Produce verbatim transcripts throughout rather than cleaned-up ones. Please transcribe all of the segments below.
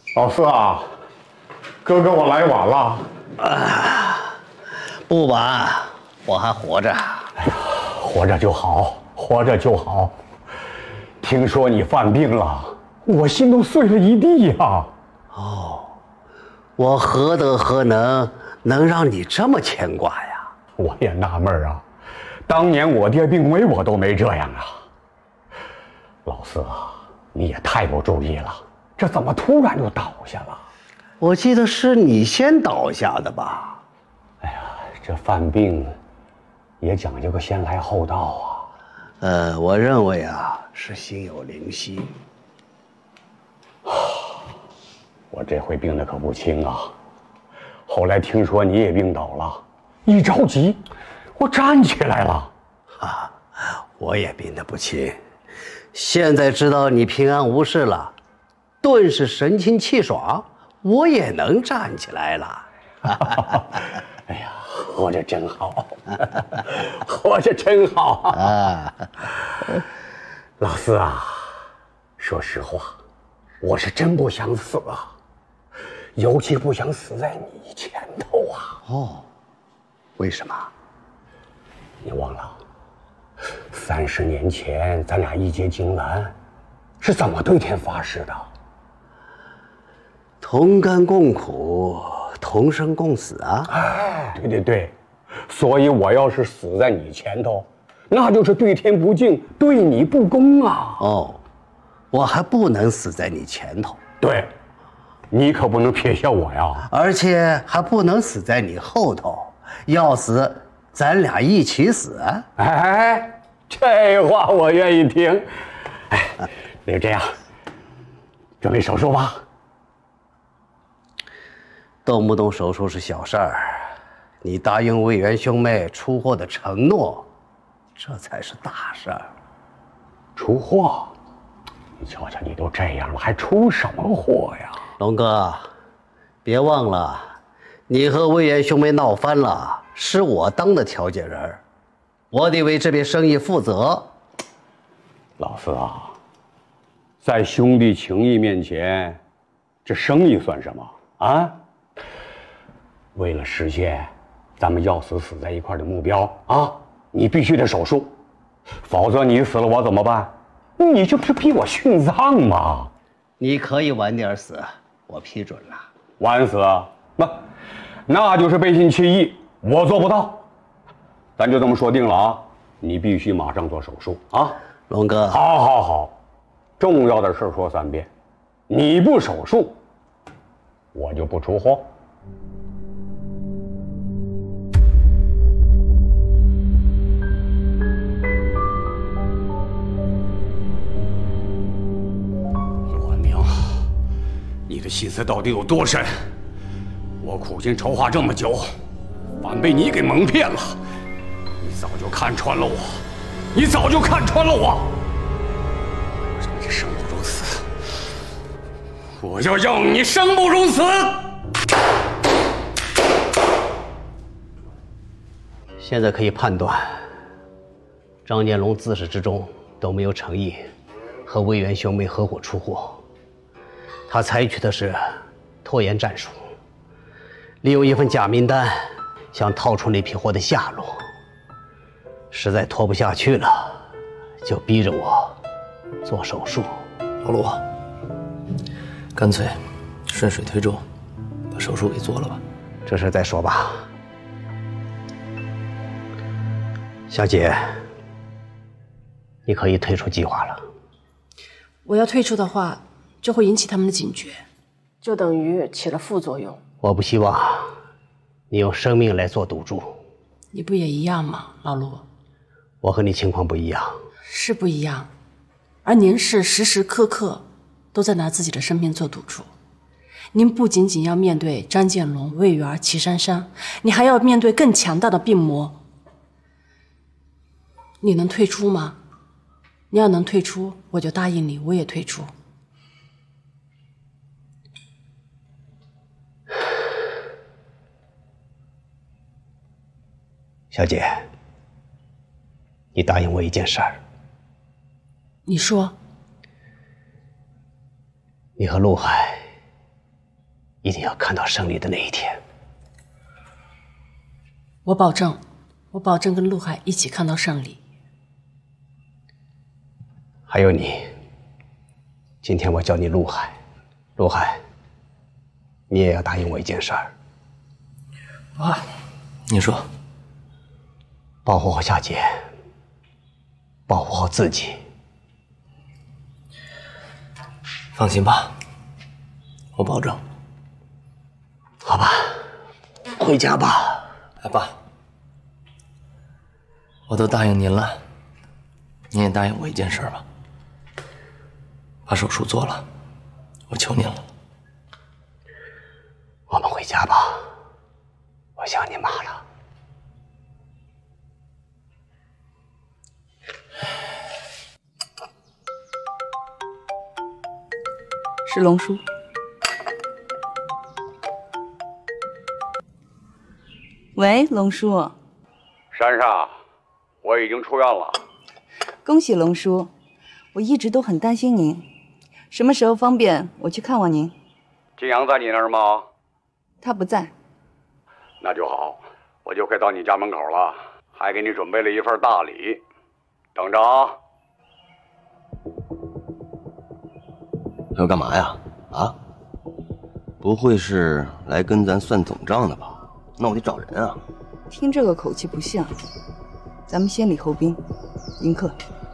老四啊，哥哥我来晚了。 啊，不晚，我还活着。 哎呀，活着就好，活着就好。听说你犯病了，我心都碎了一地呀。 哦，我何德何能，能让你这么牵挂呀？ 我也纳闷啊，当年我爹病危，我都没这样啊。老四啊，你也太不注意了，这怎么突然就倒下了？ 我记得是你先倒下的吧？ 哎呀，这犯病也讲究个先来后到啊。 呃，我认为啊，是心有灵犀。 我这回病得可不轻啊！后来听说你也病倒了，一着急，我站起来了。 啊，我也病得不轻，现在知道你平安无事了，顿时神清气爽，我也能站起来了。 哎呀，活着真好，活着真好啊！老四啊，说实话，我是真不想死啊，尤其不想死在你前头啊。 哦，为什么？ 你忘了，三十年前咱俩一结金兰，是怎么对天发誓的？ 同甘共苦，同生共死啊！ 哎，对对对，所以我要是死在你前头，那就是对天不敬，对你不公啊！ 哦，我还不能死在你前头。 对，你可不能撇下我呀！ 而且还不能死在你后头，要死，咱俩一起死。 哎，这话我愿意听。哎，那就这样，准备手术吧。 动不动手术是小事儿，你答应魏源兄妹出货的承诺，这才是大事儿。 出货？你瞧瞧，你都这样了，还出什么货呀？ 龙哥，别忘了，你和魏源兄妹闹翻了，是我当的调解人，我得为这边生意负责。 老四啊，在兄弟情谊面前，这生意算什么啊？为了实现咱们要死死在一块的目标啊，你必须得手术，否则你死了我怎么办？你这不是逼我殉葬吗？ 你可以晚点死，我批准了。 晚死？那那就是背信弃义，我做不到。咱就这么说定了啊，你必须马上做手术啊。 龙哥， 好，好，好，重要的事说三遍，你不手术，我就不出货。你的心思到底有多深？我苦心筹划这么久，反被你给蒙骗了。你早就看穿了我，你早就看穿了我。我让你生不如死，我要让你生不如死。 现在可以判断，张建龙自始至终都没有诚意和魏源兄妹合伙出货。他采取的是拖延战术，利用一份假名单，想套出那批货的下落。实在拖不下去了，就逼着我做手术。 老陆，干脆顺水推舟，把手术给做了吧。 这事再说吧。小姐，你可以退出计划了。 我要退出的话，就会引起他们的警觉，就等于起了副作用。 我不希望你用生命来做赌注。 你不也一样吗，老陆？ 我和你情况不一样。 是不一样，而您是时时刻刻都在拿自己的生命做赌注。您不仅仅要面对张建龙、魏源、齐珊珊，你还要面对更强大的病魔。你能退出吗？你要能退出，我就答应你，我也退出。 小姐，你答应我一件事儿。 你说。 你和陆海一定要看到胜利的那一天。 我保证，我保证跟陆海一起看到胜利。 还有你，今天我叫你陆海，陆海，你也要答应我一件事儿。 啊，你说。 保护好夏姐，保护好自己。 放心吧，我保证。 好吧，回家吧。 哎，爸，我都答应您了，您也答应我一件事吧。把手术做了，我求您了。 我们回家吧，我想你妈了。 是龙叔。喂，龙叔。 珊珊，我已经出院了。 恭喜龙叔，我一直都很担心您，什么时候方便我去看望您？ 金阳在你那儿吗？ 他不在。 那就好，我就快到你家门口了，还给你准备了一份大礼，等着啊。 要干嘛呀？啊？不会是来跟咱算总账的吧？那我得找人啊。 听这个口气不像，咱们先礼后兵，迎客。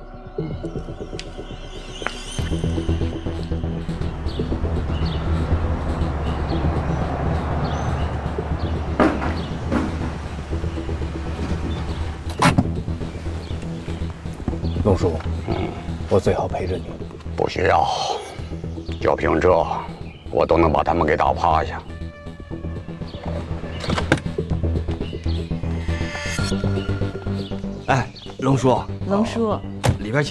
龙叔，嗯，我最好陪着你。 不需要，就凭这，我都能把他们给打趴下。 哎，龙叔， 龙叔， 里边请。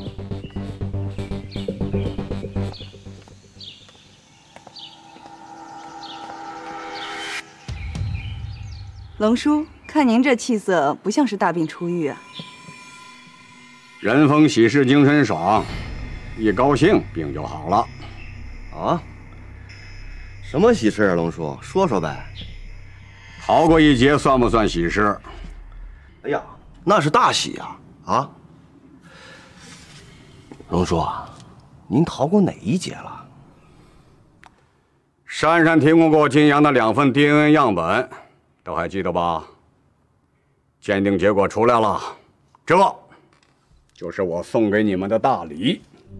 龙叔，看您这气色，不像是大病初愈啊。 人逢喜事精神爽，一高兴病就好了。 啊？什么喜事啊，龙叔？说说呗。 逃过一劫算不算喜事？ 哎呀，那是大喜呀！啊，龙叔，您逃过哪一劫了？ 珊珊提供过金阳的两份 D N A 样本，都还记得吧？鉴定结果出来了，这就是我送给你们的大礼。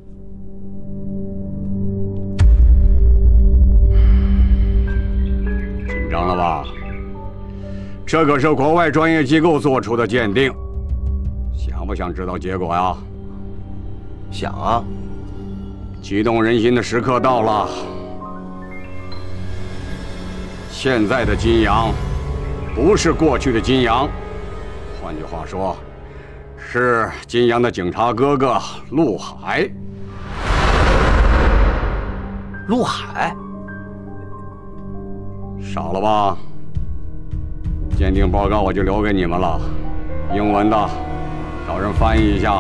紧张了吧？这可是国外专业机构做出的鉴定，想不想知道结果呀？ 想啊！ 激动人心的时刻到了。现在的金阳，不是过去的金阳，换句话说，是金阳的警察哥哥陆海。 陆海？ 少了吧？鉴定报告我就留给你们了，英文的，找人翻译一下。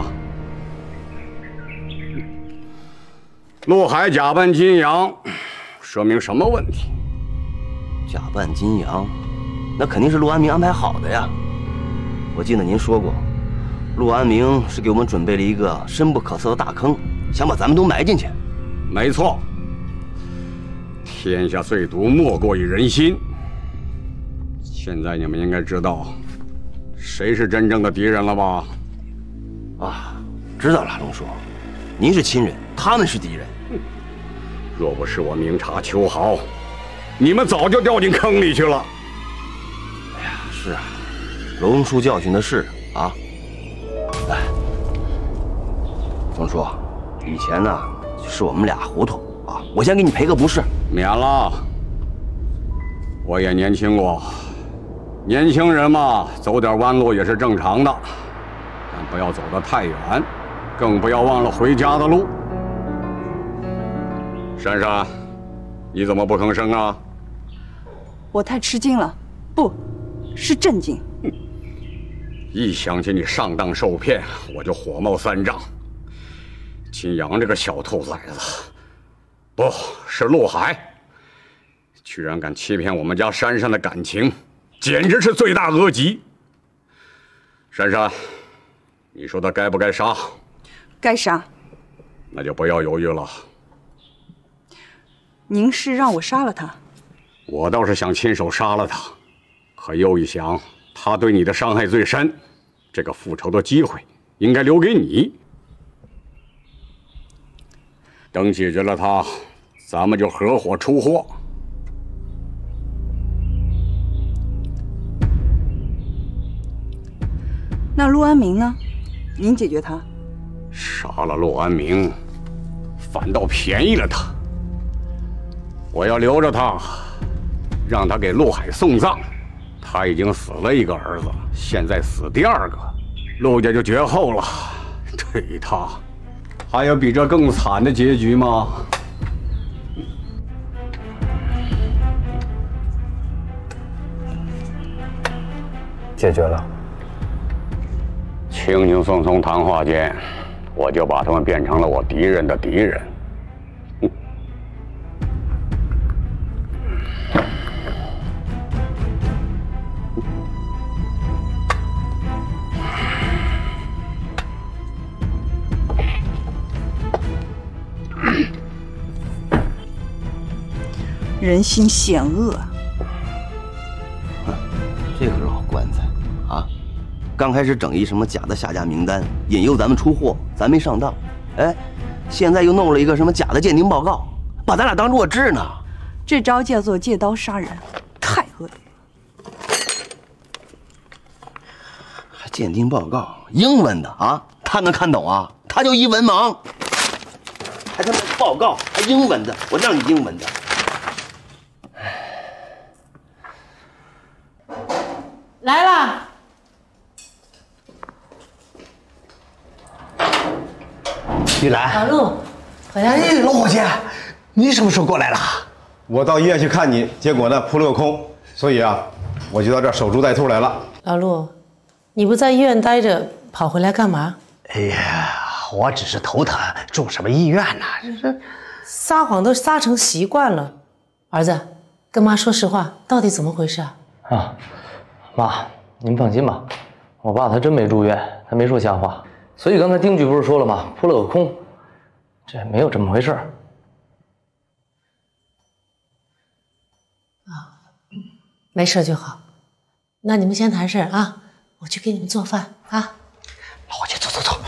陆海假扮金阳，说明什么问题？ 假扮金阳，那肯定是陆安明安排好的呀。我记得您说过，陆安明是给我们准备了一个深不可测的大坑，想把咱们都埋进去。 没错，天下最毒莫过于人心。现在你们应该知道，谁是真正的敌人了吧？ 啊，知道了，龙叔，您是亲人，他们是敌人。 若不是我明察秋毫，你们早就掉进坑里去了。 哎呀，是啊，龙叔教训的是啊。哎，龙叔，以前呢是我们俩糊涂啊，我先给你赔个不是。 免了，我也年轻过，年轻人嘛，走点弯路也是正常的，但不要走得太远，更不要忘了回家的路。珊珊，你怎么不吭声啊？ 我太吃惊了，不是震惊。 一想起你上当受骗，我就火冒三丈。金阳这个小兔崽子，不是陆海， 居然敢欺骗我们家珊珊的感情，简直是罪大恶极。珊珊，你说他该不该杀？ 该杀。 那就不要犹豫了。 您是让我杀了他？ 我倒是想亲手杀了他，可又一想，他对你的伤害最深，这个复仇的机会应该留给你。等解决了他，咱们就合伙出货。 那陆安明呢？您解决他？ 杀了陆安明，反倒便宜了他。我要留着他，让他给陆海送葬。他已经死了一个儿子，现在死第二个，陆家就绝后了。这一他，还有比这更惨的结局吗？ 解决了。 轻轻松松谈话间，我就把他们变成了我敌人的敌人。嗯人心险恶。 这个老棺材啊，刚开始整一什么假的下架名单，引诱咱们出货，咱没上当。哎，现在又弄了一个什么假的鉴定报告，把咱俩当弱智呢。 这招叫做借刀杀人，太恶劣了。 还鉴定报告，英文的啊，他能看懂啊？他就一文盲。还他妈报告，还英文的，我让你英文的。 来了。 玉兰， 老陆，回来了。 哎，老伙计，你什么时候过来了？ 我到医院去看你，结果呢扑了个空，所以啊，我就到这儿守株待兔来了。 老陆，你不在医院待着，跑回来干嘛？ 哎呀，我只是头疼，住什么医院呢？这是撒谎都撒成习惯了。儿子，跟妈说实话，到底怎么回事啊？ 啊，妈，您放心吧，我爸他真没住院，他没说瞎话。所以刚才丁局不是说了吗？扑了个空，这没有这么回事儿。 啊，没事就好。那你们先谈事儿啊，我去给你们做饭啊。 老伙计，走走走。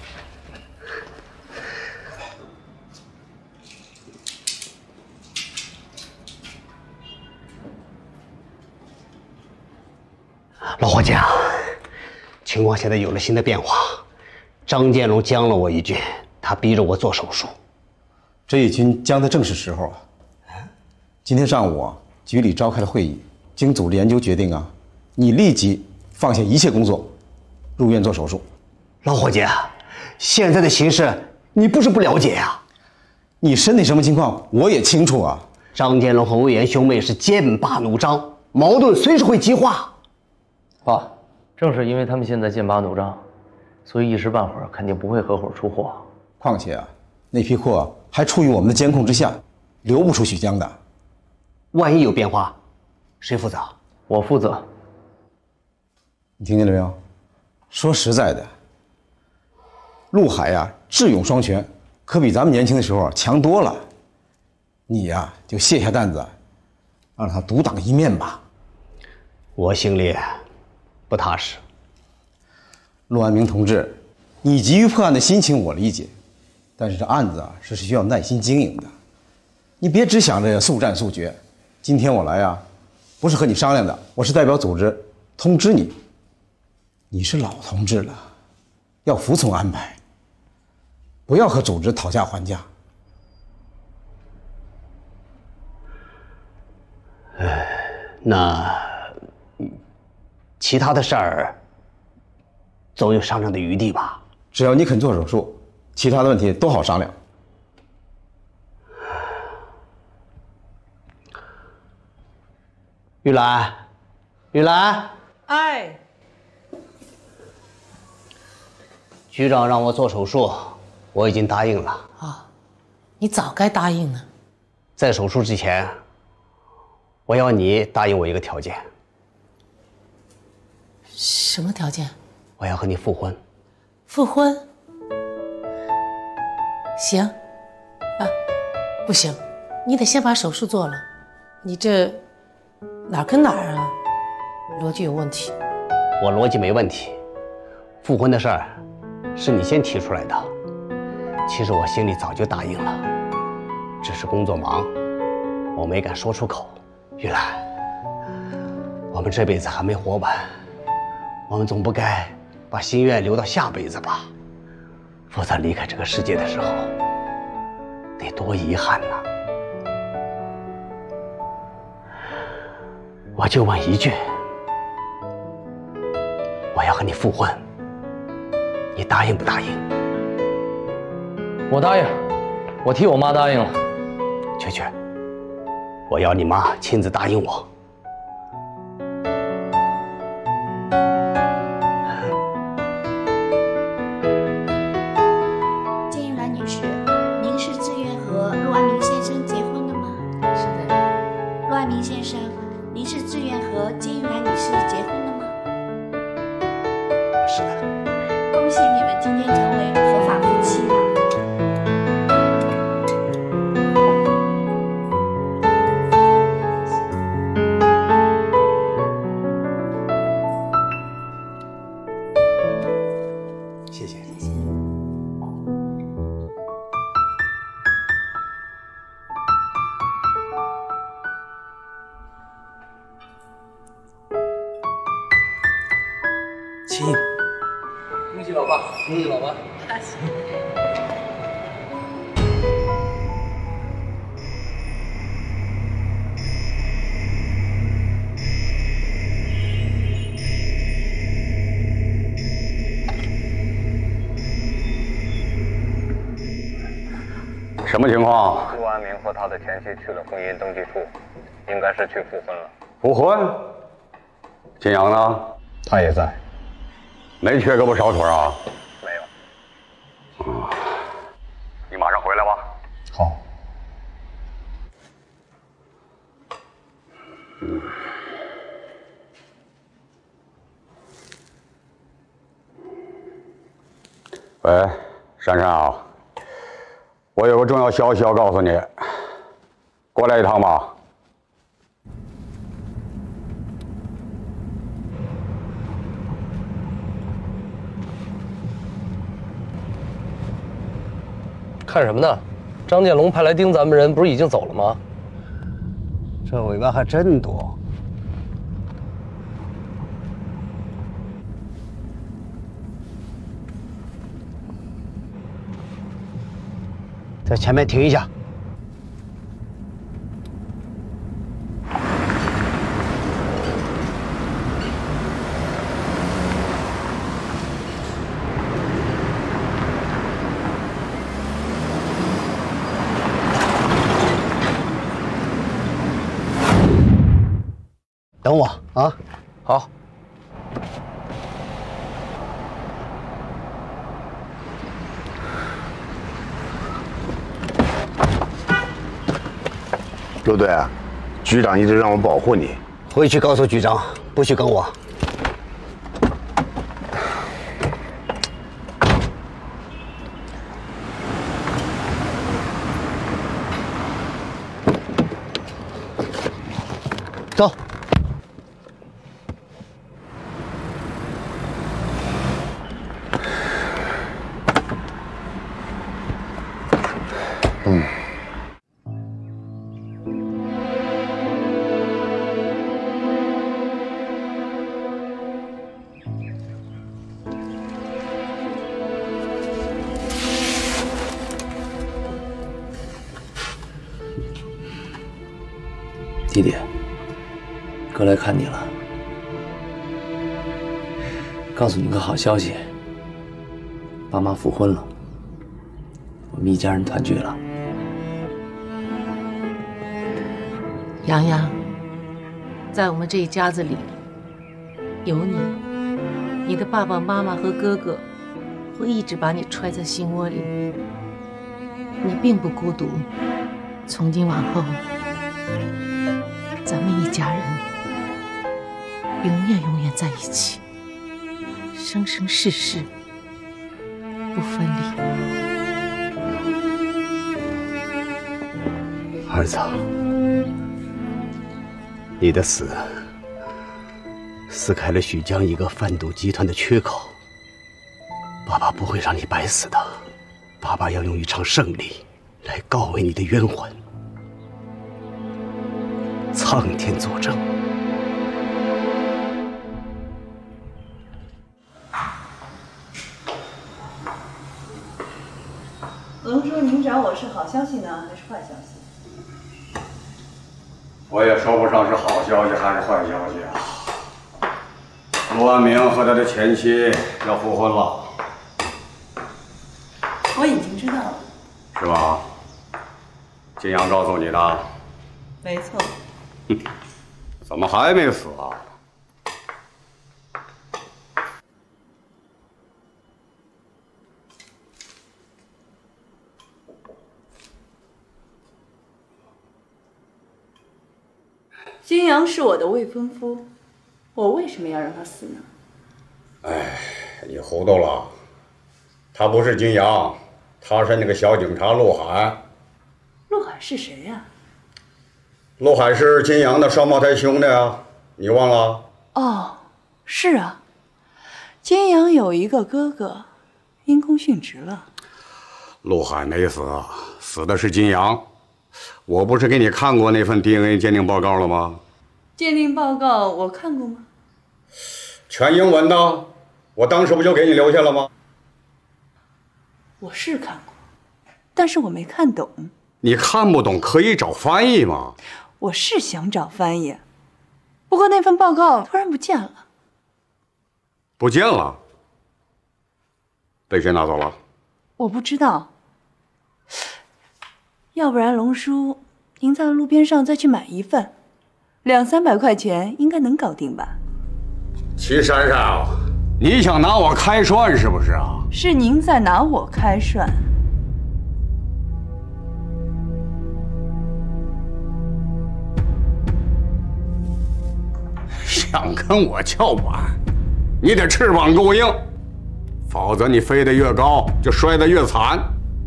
老伙计啊，情况现在有了新的变化。张建龙将了我一军，他逼着我做手术。 这一军将的正是时候啊！今天上午啊，局里召开了会议，经组织研究决定啊，你立即放下一切工作，入院做手术。 老伙计啊，现在的形势你不是不了解呀、啊？ 你身体什么情况我也清楚啊。 张建龙和魏源兄妹是剑拔弩张，矛盾随时会激化。 爸，正是因为他们现在剑拔弩张，所以一时半会儿肯定不会合伙出货。 况且啊，那批货还处于我们的监控之下，流不出许江的。 万一有变化，谁负责？ 我负责。 你听见了没有？说实在的，陆海呀、啊，智勇双全，可比咱们年轻的时候强多了。你呀、啊，就卸下担子，让他独当一面吧。 我心里不踏实。 陆安明同志，你急于破案的心情我理解，但是这案子啊是需要耐心经营的，你别只想着速战速决。今天我来啊，不是和你商量的，我是代表组织通知你，你是老同志了，要服从安排，不要和组织讨价还价。 哎，那其他的事儿总有商量的余地吧？ 只要你肯做手术，其他的问题都好商量。 玉兰，玉兰， 哎， 局长让我做手术，我已经答应了。 啊，你早该答应呢。 在手术之前， 我要你答应我一个条件。 什么条件？ 我要和你复婚。 复婚？行。啊，不行，你得先把手术做了。你这哪儿跟哪儿啊？逻辑有问题。 我逻辑没问题。复婚的事儿是你先提出来的，其实我心里早就答应了，只是工作忙，我没敢说出口。玉兰，我们这辈子还没活完，我们总不该把心愿留到下辈子吧？否则离开这个世界的时候，得多遗憾呐！我就问一句，我要和你复婚，你答应不答应？ 我答应，我替我妈答应了。 雀雀，我要你妈亲自答应我。 金玉兰女士，您是自愿和陆安明先生结婚的吗？ 是的。 陆安明先生，您是自愿和金玉兰女士结婚的吗？ 是的。 恭喜你们今天成为合法夫妻了。 谢谢。 亲，恭喜老爸，恭喜老妈。 什么情况？ 陆安明和他的前妻去了婚姻登记处，应该是去复婚了。 复婚？金阳呢？ 他也在。 没缺胳膊少腿啊？ 没有。 嗯，你马上回来吧。 好。 嗯。喂，珊珊啊，我有个重要消息要告诉你，过来一趟吧。 看什么呢？张建龙派来盯咱们人，不是已经走了吗？ 这尾巴还真多。在前面停一下。等我啊！ 好。 陆队，局长一直让我保护你， 回去告诉局长，不许跟我。走。 嗯。 弟弟，哥来看你了，告诉你个好消息，爸妈复婚了，我们一家人团聚了。 洋洋，在我们这一家子里，有你，你的爸爸妈妈和哥哥会一直把你揣在心窝里，你并不孤独。从今往后， 咱们一家人永远永远在一起，生生世世不分离。 儿子，你的死撕开了许江一个贩毒集团的缺口。爸爸不会让你白死的，爸爸要用一场胜利来告慰你的冤魂。苍天作证。 龙叔，您找我是好消息呢，还是坏消息？ 我也说不上是好消息还是坏消息啊。陆安明和他的前妻要复婚了。 我已经知道了。 是吧？金阳告诉你的？ 没错。 哼，怎么还没死啊？ 金阳是我的未婚夫，我为什么要让他死呢？ 哎，你糊涂了，他不是金阳，他是那个小警察陆海。 陆海是谁呀？ 陆海是金阳的双胞胎兄弟啊，你忘了？ 哦，是啊，金阳有一个哥哥，因公殉职了。 陆海没死，死的是金阳。我不是给你看过那份 D N A 鉴定报告了吗？ 鉴定报告我看过吗？ 全英文的，我当时不就给你留下了吗？ 我是看过，但是我没看懂。 你看不懂可以找翻译吗？ 我是想找翻译，不过那份报告突然不见了。 不见了？被谁拿走了？ 我不知道。要不然龙叔，您在路边上再去买一份，两三百块钱应该能搞定吧？ 齐珊珊，你想拿我开涮是不是啊？ 是您在拿我开涮。 想跟我叫板，你得翅膀够硬，否则你飞得越高就摔得越惨。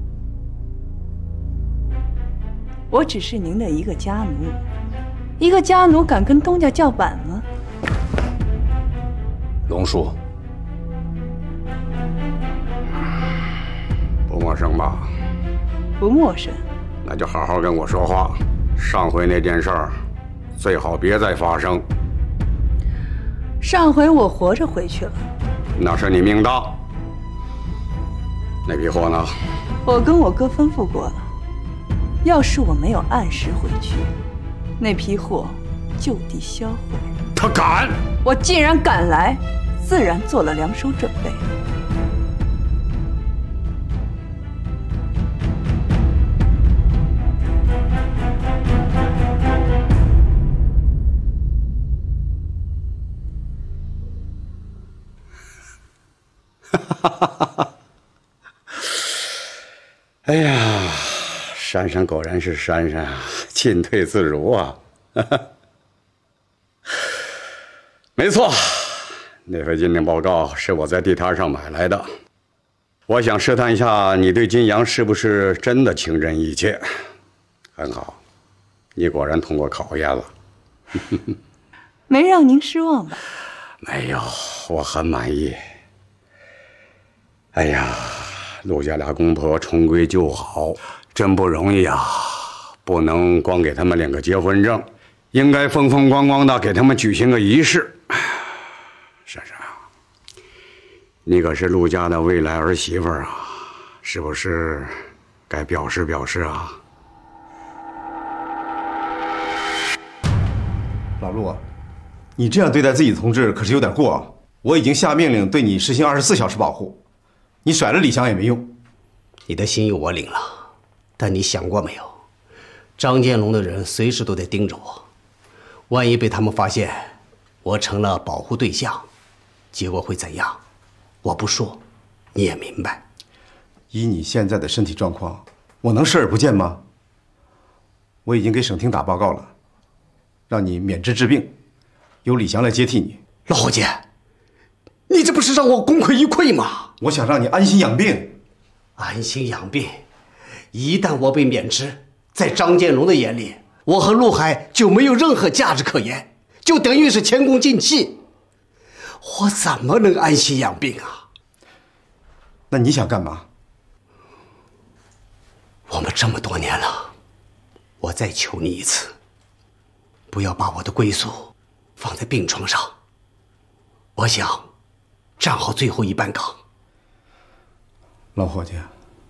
我只是您的一个家奴，一个家奴敢跟东家叫板吗？ 龙叔，不陌生吧？ 不陌生。 那就好好跟我说话。上回那件事儿，最好别再发生。 上回我活着回去了， 那是你命大。那批货呢？ 我跟我哥吩咐过了。要是我没有按时回去，那批货就地销毁。 他敢！ 我既然敢来，自然做了两手准备。 哈哈哈哈！哎呀！珊珊果然是珊珊啊，进退自如啊！没错，那份鉴定报告是我在地摊上买来的。我想试探一下你对金阳是不是真的情真意切。很好，你果然通过考验了。 没让您失望吧？ 没有，我很满意。哎呀，陆家俩公婆重归旧好。真不容易啊！不能光给他们领个结婚证，应该风风光光的给他们举行个仪式。珊珊，你可是陆家的未来儿媳妇啊，是不是该表示表示啊？ 老陆，你这样对待自己的同志可是有点过啊！我已经下命令对你实行二十四小时保护，你甩了李强也没用。 你的心意我领了。但你想过没有，张建龙的人随时都得盯着我，万一被他们发现我成了保护对象，结果会怎样？我不说，你也明白。 以你现在的身体状况，我能视而不见吗？我已经给省厅打报告了， 让你免职治病，由李翔来接替你。 老伙计，你这不是让我功亏一篑吗？ 我想让你安心养病。 安心养病，一旦我被免职，在张建龙的眼里，我和陆海就没有任何价值可言，就等于是前功尽弃。我怎么能安心养病啊？ 那你想干嘛？ 我们这么多年了，我再求你一次，不要把我的归宿放在病床上。我想站好最后一班岗。 老伙计，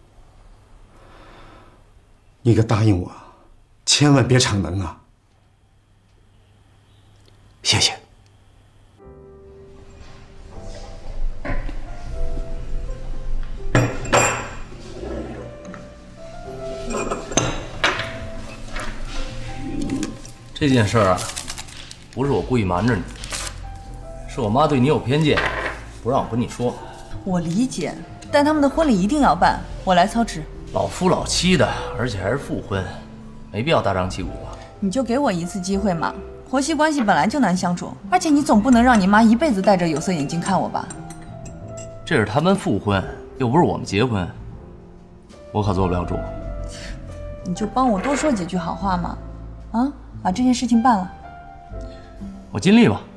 你可答应我，千万别逞能啊！ 谢谢。 这件事儿啊，不是我故意瞒着你，是我妈对你有偏见，不让我跟你说。 我理解，但他们的婚礼一定要办，我来操持。 老夫老妻的，而且还是复婚，没必要大张旗鼓吧？ 你就给我一次机会嘛，婆媳关系本来就难相处，而且你总不能让你妈一辈子戴着有色眼镜看我吧？ 这是他们复婚，又不是我们结婚，我可做不了主。 你就帮我多说几句好话嘛，啊，把这件事情办了。 我尽力吧。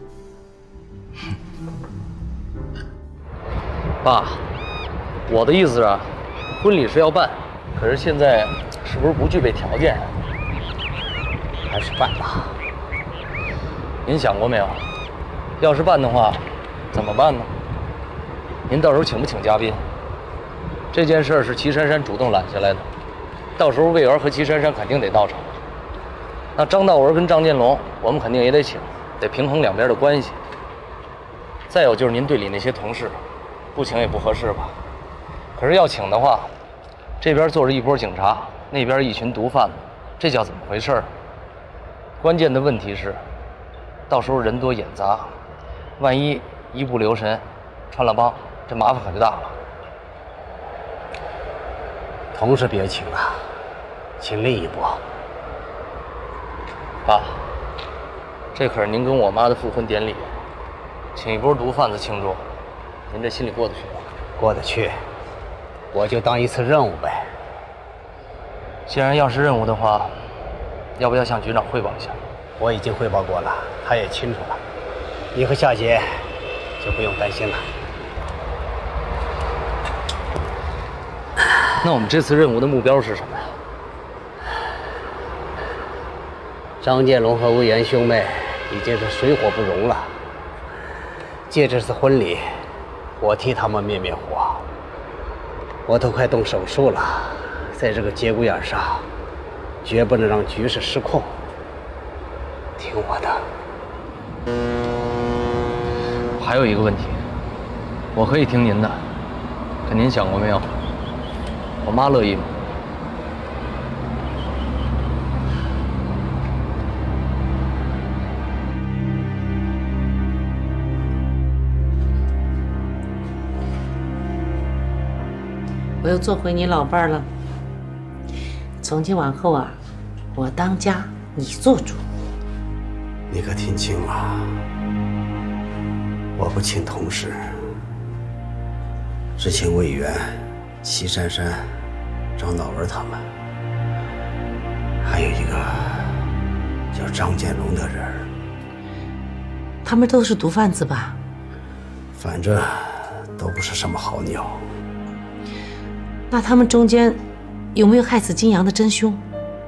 爸，我的意思啊，婚礼是要办，可是现在是不是不具备条件？还是办吧。您想过没有？要是办的话，怎么办呢？您到时候请不请嘉宾？这件事是齐珊珊主动揽下来的，到时候魏源和齐珊珊肯定得到场。那张道文跟张建龙，我们肯定也得请，得平衡两边的关系。再有就是您队里那些同事，不请也不合适吧？可是要请的话，这边坐着一波警察，那边一群毒贩子，这叫怎么回事？关键的问题是，到时候人多眼杂，万一一不留神穿了帮，这麻烦可就大了。 同事别请了，请另一波。 爸，这可是您跟我妈的复婚典礼，请一波毒贩子庆祝，您这心里过得去吗？ 过得去，我就当一次任务呗。 既然要是任务的话，要不要向局长汇报一下？ 我已经汇报过了，他也清楚了。你和夏姐就不用担心了。 那我们这次任务的目标是什么呀？ 张建龙和魏源兄妹已经是水火不容了。借这次婚礼，我替他们灭灭火。我都快动手术了，在这个节骨眼上，绝不能让局势失控。听我的。 还有一个问题，我可以听您的，可您想过没有？我妈乐意吗？ 我又做回你老伴儿了。从今往后啊，我当家，你做主。 你可听清了，我不请同事，只请魏源、齐珊珊、张道文他们，还有一个叫张建龙的人。 他们都是毒贩子吧？ 反正都不是什么好鸟。 那他们中间有没有害死金阳的真凶？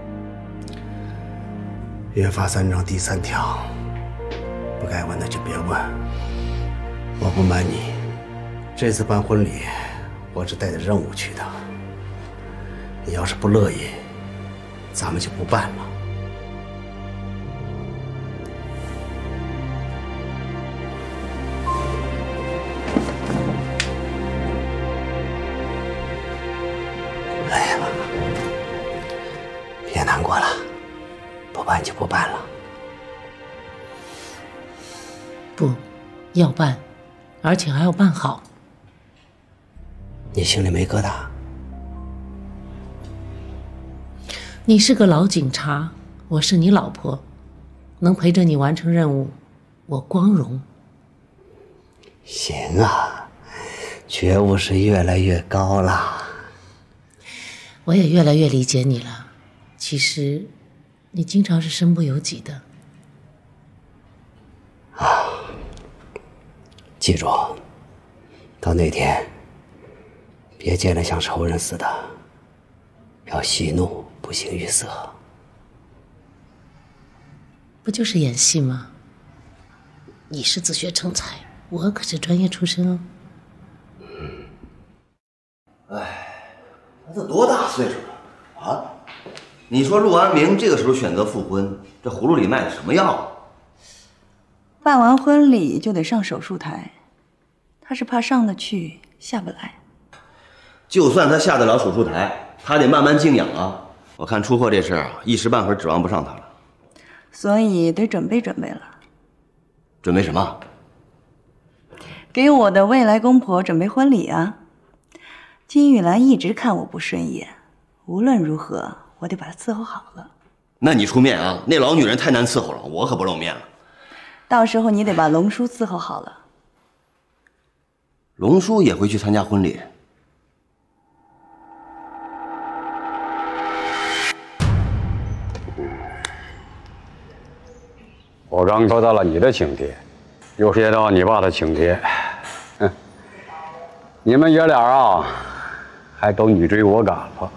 约法三章第三条，不该问的就别问。我不瞒你，这次办婚礼，我是带着任务去的。你要是不乐意，咱们就不办了。哎呀，别难过了，不办就不办了。 不，要办，而且还要办好。 你心里没疙瘩？ 你是个老警察，我是你老婆， 能陪着你完成任务，我光荣。 行啊，觉悟是越来越高了。 我也越来越理解你了。其实，你经常是身不由己的。 啊，记住，到那天，别见了像仇人似的，要息怒不形于色。 不就是演戏吗？你是自学成才，我可是专业出身哦。 哎，他这多大岁数了啊？你说陆安明这个时候选择复婚，这葫芦里卖的什么药啊？ 办完婚礼就得上手术台，他是怕上得去下不来。 就算他下得了手术台，他得慢慢静养啊。我看出货这事儿啊，一时半会儿指望不上他了。 所以得准备准备了。 准备什么？ 给我的未来公婆准备婚礼啊！金玉兰一直看我不顺眼，无论如何，我得把她伺候好了。 那你出面啊！那老女人太难伺候了，我可不露面了。 到时候你得把龙叔伺候好了。 龙叔也会去参加婚礼？ 我刚收到了你的请帖，又接到你爸的请帖，哼，你们爷俩啊，还都你追我赶了。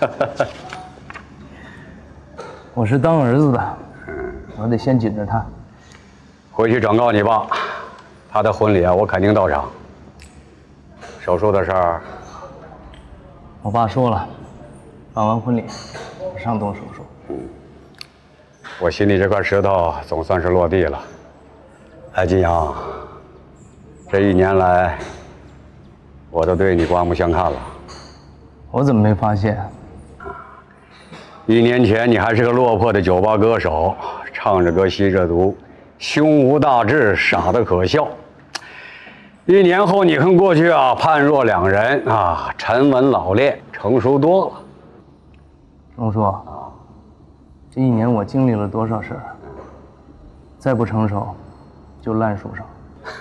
我是当儿子的，我得先紧着他。 回去转告你爸，他的婚礼啊，我肯定到场。手术的事儿， 我爸说了，办完婚礼马上动手术。 嗯。我心里这块石头总算是落地了。哎，金阳，这一年来，我都对你刮目相看了。 我怎么没发现？ 一年前你还是个落魄的酒吧歌手，唱着歌吸着毒，胸无大志，傻得可笑。一年后，你跟过去啊判若两人啊，沉稳老练，成熟多了。 龙叔。这一年我经历了多少事儿？再不成熟，就烂树上。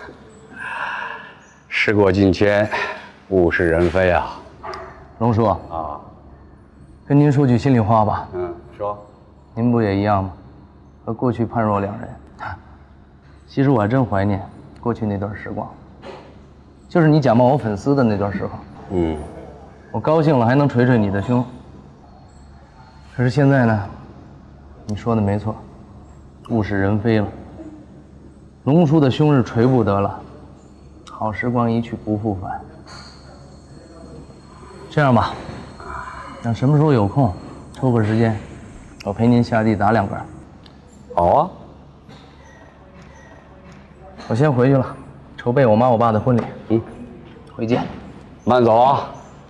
时过境迁，物是人非啊。 龙叔啊，跟您说句心里话吧。 嗯，说。 您不也一样吗？和过去判若两人。其实我还真怀念过去那段时光，就是你假冒我粉丝的那段时候。 嗯， 我高兴了还能捶捶你的胸。可是现在呢？你说的没错，物是人非了。龙叔的胸是捶不得了，好时光一去不复返。这样吧，等什么时候有空，抽个时间，我陪您下地打两杆。 好啊。 我先回去了，筹备我妈我爸的婚礼。 嗯， 回见。 慢走啊。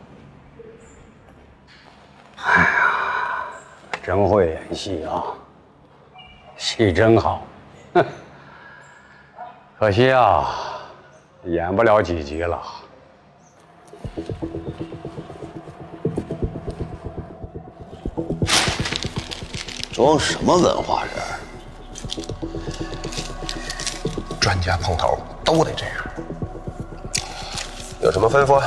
哎呀。真会演戏啊，戏真好，哼，可惜啊，演不了几集了。 装什么文化人？ 专家碰头都得这样。有什么吩咐？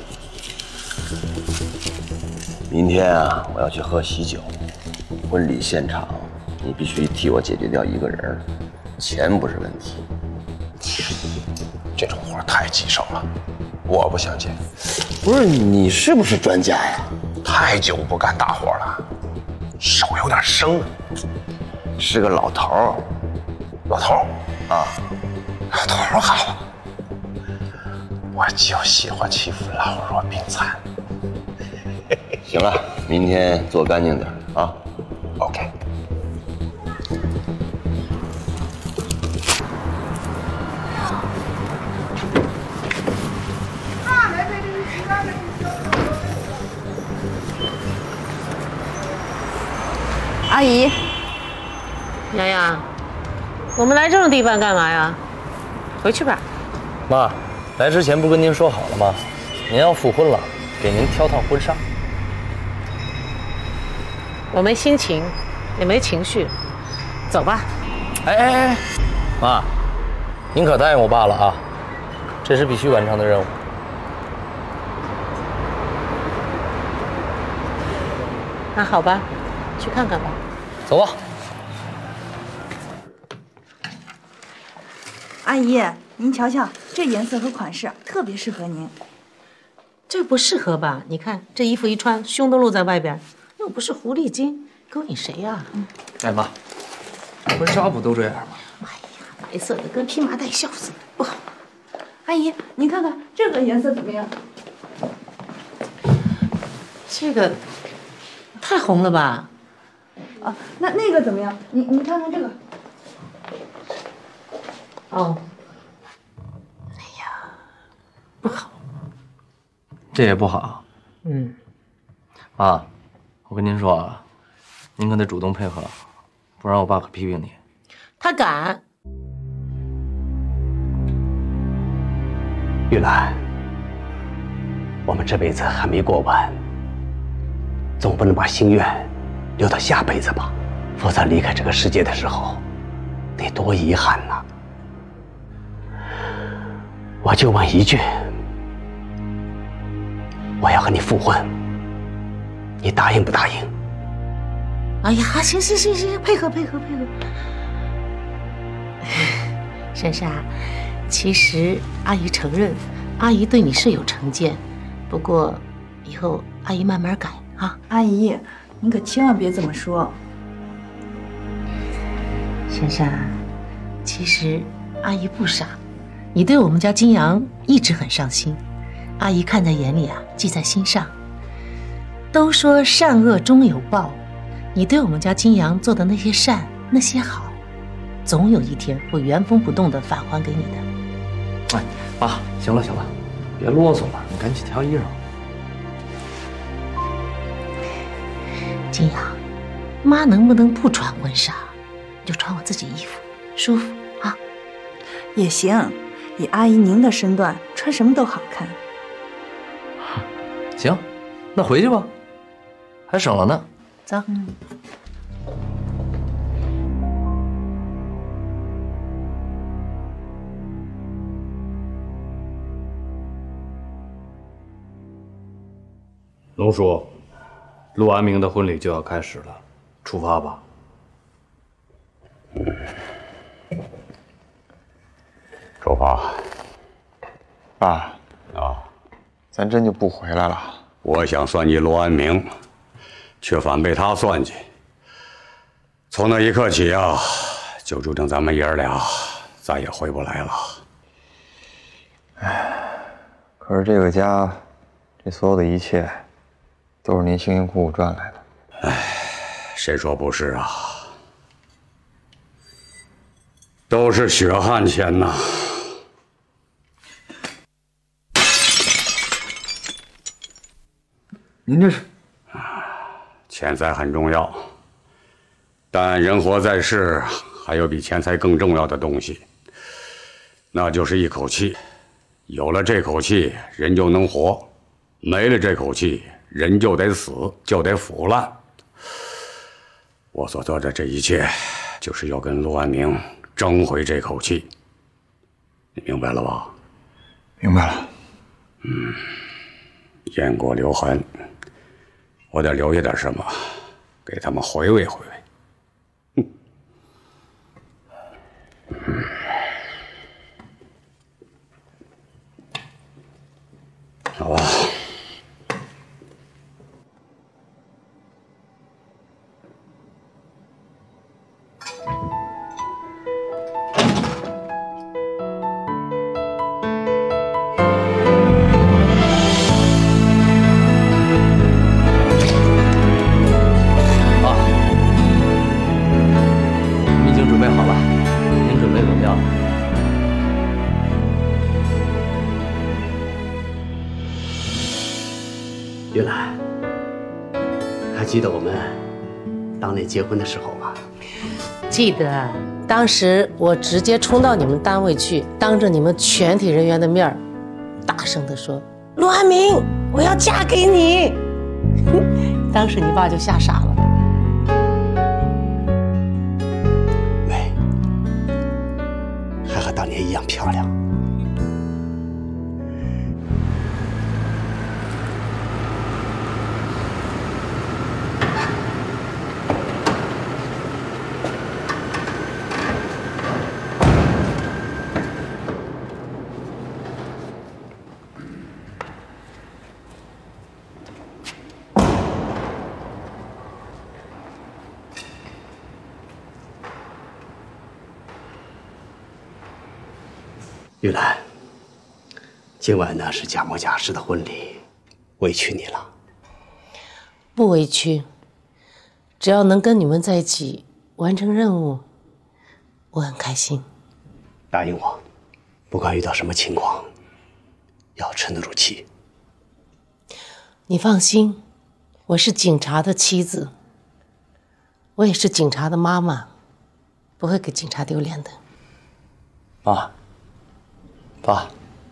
明天啊，我要去喝喜酒。婚礼现场，你必须替我解决掉一个人，钱不是问题。 这种活太棘手了，我不相信。 不是你是不是专家呀？ 太久不干大活了，手有点生。 是个老头儿， 老头儿啊， 老头儿好，我就喜欢欺负老弱病残。 行了，明天做干净点啊。 OK。 阿姨， 洋洋，我们来这种地方干嘛呀？回去吧。 妈，来之前不跟您说好了吗？您要复婚了，给您挑套婚纱。 我没心情，也没情绪，走吧。 哎哎哎，妈，您可答应我爸了啊，这是必须完成的任务。 那好吧，去看看吧。 走吧。 阿姨，您瞧瞧，这颜色和款式特别适合您。 这不适合吧？你看这衣服一穿，胸都露在外边，又不是狐狸精，勾引谁呀？ 哎妈，婚纱不都这样吗？ 哎呀，白色的跟披麻戴孝似的，不好。 阿姨，您看看这个颜色怎么样？ 这个太红了吧？ 啊，那那个怎么样？你你看看这个。 哦，哎呀，不好。 这也不好。 嗯。 妈，我跟您说啊，您可得主动配合，不然我爸可批评你。 他敢。 玉兰，我们这辈子还没过完，总不能把心愿留到下辈子吧？否则离开这个世界的时候，得多遗憾呐！我就问一句，我要和你复婚，你答应不答应？ 哎呀，行行行行，配合配合配合。珊珊，其实阿姨承认，阿姨对你是有成见，不过以后阿姨慢慢改啊。 阿姨，你可千万别这么说。 珊珊，其实阿姨不傻，你对我们家金阳一直很上心，阿姨看在眼里啊，记在心上。都说善恶终有报，你对我们家金阳做的那些善，那些好，总有一天会原封不动的返还给你的。 哎，妈，行了行了，别啰嗦了，你赶紧挑衣裳。 金阳，妈能不能不穿婚纱，就穿我自己衣服，舒服啊？ 也行，以阿姨您的身段，穿什么都好看。 行，那回去吧，还省了呢。 走。 龙叔，陆安明的婚礼就要开始了，出发吧。 出发。 爸， 啊， 咱真就不回来了？ 我想算计陆安明，却反被他算计。从那一刻起啊，就注定咱们爷儿俩再也回不来了。 唉，可是这个家，这所有的一切，都是您辛辛苦苦赚来的。 唉，谁说不是啊？都是血汗钱呐！ 您这是？ 钱财很重要，但人活在世，还有比钱财更重要的东西，那就是一口气。有了这口气，人就能活；没了这口气，人就得死，就得腐烂。我所做的这一切，就是要跟陆安明争回这口气。你明白了吧？ 明白了。 嗯，雁过留痕，我得留下点什么，给他们回味回味。嗯。好吧。 玉兰，还记得我们当年结婚的时候吗？ 记得，当时我直接冲到你们单位去，当着你们全体人员的面儿，大声地说：“陆安明，我要嫁给你。”当时你爸就吓傻了。 没， 漂亮。玉兰，今晚呢是假模假式的婚礼，委屈你了。 不委屈，只要能跟你们在一起完成任务，我很开心。 答应我，不管遇到什么情况，要沉得住气。 你放心，我是警察的妻子，我也是警察的妈妈，不会给警察丢脸的。 妈，爸，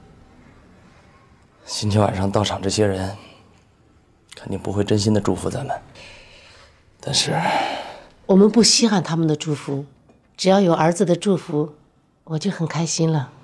今天晚上到场这些人，肯定不会真心的祝福咱们。但是， 我们不稀罕他们的祝福，只要有儿子的祝福，我就很开心了。